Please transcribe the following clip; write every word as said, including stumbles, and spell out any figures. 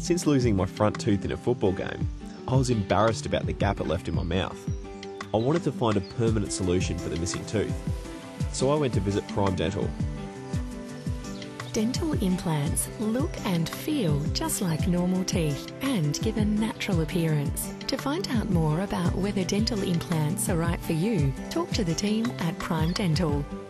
Since losing my front tooth in a football game, I was embarrassed about the gap it left in my mouth. I wanted to find a permanent solution for the missing tooth, so I went to visit Prime Dental. Dental implants look and feel just like normal teeth and give a natural appearance. To find out more about whether dental implants are right for you, talk to the team at Prime Dental.